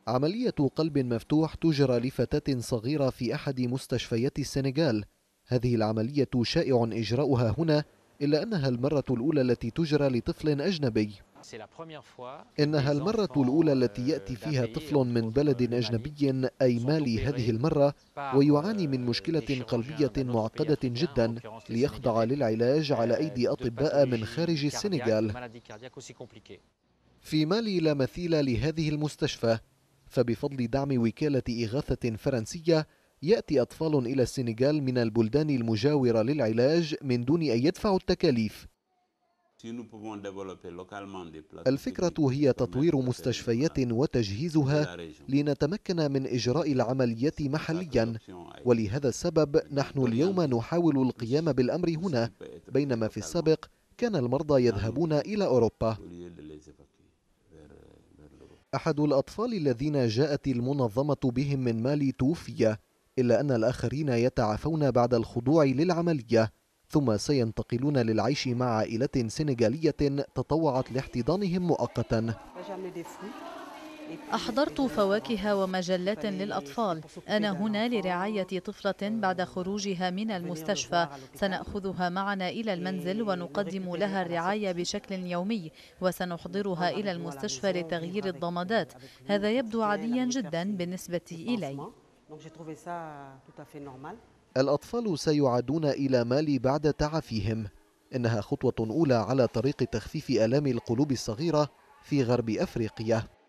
عملية قلب مفتوح تجرى لفتاة صغيرة في أحد مستشفيات السنغال. هذه العملية شائع إجراؤها هنا، إلا أنها المرة الأولى التي تجرى لطفل أجنبي. إنها المرة الأولى التي يأتي فيها طفل من بلد أجنبي أي مالي هذه المرة، ويعاني من مشكلة قلبية معقدة جدا، ليخضع للعلاج على أيدي أطباء من خارج السنغال. في مالي لا مثيل لهذه المستشفى، فبفضل دعم وكالة إغاثة فرنسية يأتي أطفال إلى السنغال من البلدان المجاورة للعلاج من دون أن يدفعوا التكاليف. الفكرة هي تطوير مستشفيات وتجهيزها لنتمكن من إجراء العمليات محليا، ولهذا السبب نحن اليوم نحاول القيام بالأمر هنا، بينما في السابق كان المرضى يذهبون إلى أوروبا. أحد الأطفال الذين جاءت المنظمة بهم من مالي توفي، إلا أن الآخرين يتعافون بعد الخضوع للعملية، ثم سينتقلون للعيش مع عائلة سنغالية تطوعت لاحتضانهم مؤقتا. أحضرت فواكه ومجلات للأطفال. أنا هنا لرعاية طفلة بعد خروجها من المستشفى. سنأخذها معنا إلى المنزل ونقدم لها الرعاية بشكل يومي، وسنحضرها إلى المستشفى لتغيير الضمادات. هذا يبدو عاديا جدا بالنسبة إلي. الأطفال سيعادون إلى مالي بعد تعافيهم. إنها خطوة أولى على طريق تخفيف آلام القلوب الصغيرة في غرب أفريقيا.